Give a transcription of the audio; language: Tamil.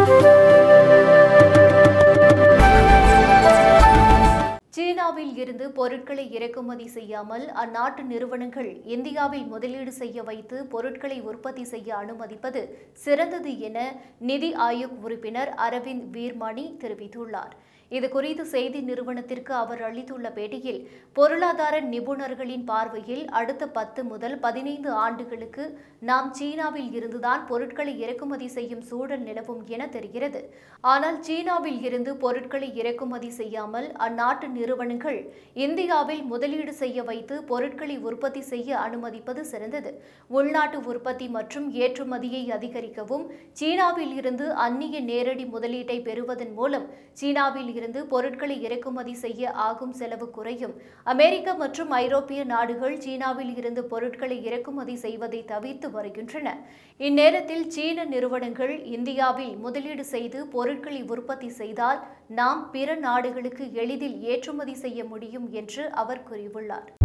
சீனாவில் இருந்து பொருட்களை இறக்குமதி செய்யாமல் அந்நாட்டு நிறுவனங்கள் இந்தியாவில் முதலீடு செய்ய வைத்து பொருட்களை உற்பத்தி செய்ய அனுமதிப்பது சிறந்தது என நிதி ஆயோக் உறுப்பினர் அரவிந்த் வீர்மானி தெரிவித்துள்ளார். இதுகுறித்து செய்தி நிறுவனத்திற்கு அவர் அளித்துள்ள பேட்டியில், பொருளாதார நிபுணர்களின் பார்வையில் அடுத்த 10 முதல் 15 ஆண்டுகளுக்கு நாம் சீனாவில் இருந்துதான் பொருட்களை இறக்குமதி செய்யும் சூழல் நிலவும் என தெரிகிறது. ஆனால் சீனாவில் இருந்து பொருட்களை இறக்குமதி செய்யாமல் அந்நாட்டு நிறுவனங்கள் இந்தியாவில் முதலீடு செய்ய வைத்து பொருட்களை உற்பத்தி செய்ய அனுமதிப்பது சிறந்தது. உள்நாட்டு உற்பத்தி மற்றும் ஏற்றுமதியை அதிகரிக்கவும், சீனாவில் இருந்து அந்நிய நேரடி முதலீட்டை பெறுவதன் மூலம் சீனாவில் இருந்து பொருட்களை இறக்குமதி செய்ய ஆகும் செலவு குறையும். அமெரிக்க மற்றும் ஐரோப்பிய நாடுகள் சீனாவில் இருந்து பொருட்களை இறக்குமதி செய்வதை தவிர்த்து வருகின்றன. இந்நேரத்தில் சீன நிறுவனங்கள் இந்தியாவில் முதலீடு செய்து பொருட்களை உற்பத்தி செய்தால் நாம் பிற நாடுகளுக்கு எளிதில் ஏற்றுமதி செய்ய முடியும் என்று அவர் கூறியுள்ளார்.